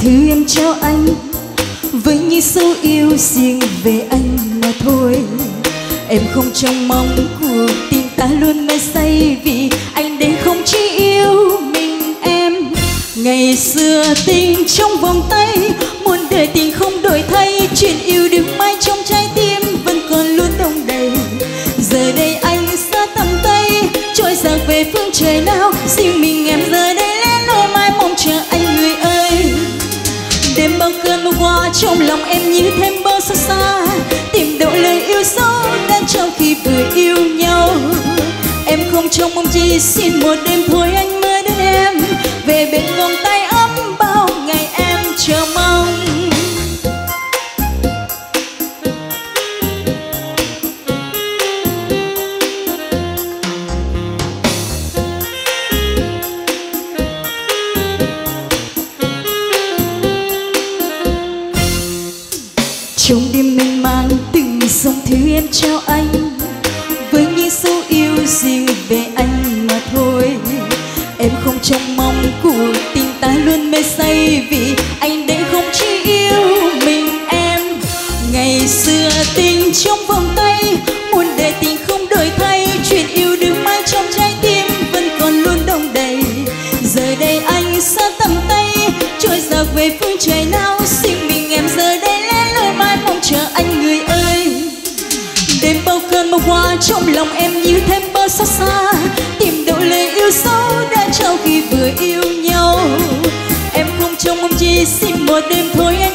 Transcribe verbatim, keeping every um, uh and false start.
thư em trao anh với những dấu yêu riêng về anh mà thôi. Em không trông mong cuộc tình ta luôn mê say, vì anh đây không chỉ yêu mình em. Ngày xưa tình trong vòng tay, muôn đời tình không đổi thay, chuyện yêu được mãi trong trái tim vẫn còn luôn đong đầy. Giờ đây anh xa tầm tay, trôi dạt về phương trời nào, riêng mình em giờ đây lẻ loi mãi mong chờ anh người ơi. Đêm bao cơn mưa qua trong lòng em như thêm bơ xa xa, tìm đâu lời yêu dấu đã trong khi vừa yêu nhau. Em không trông mong chi, xin một đêm thôi anh mới đến em, về bên vòng tay ấm bao ngày em chờ mong. Trong đêm mênh mang từng dòng thư em trao anh với những dấu yêu riêng về anh mà thôi. Em không trông mong cuộc tình ta luôn mê say, vì anh đây không chỉ yêu mình em. Ngày xưa tình trong vòng tay, muôn đời tình không đổi thay, chuyện yêu được mãi trong trái tim vẫn còn luôn đong đầy. Giờ đây anh xa tầm tay, trôi dạt về phương trời nào, riêng mình em giờ đây lẻ loi mãi mong chờ anh người ơi. Đêm bao cơn mưa qua trong lòng em như thêm bơ xa xa, tìm đâu lời yêu dấu đã trao khi vừa yêu nhau. Em không trông mong chi, xin một đêm thôi anh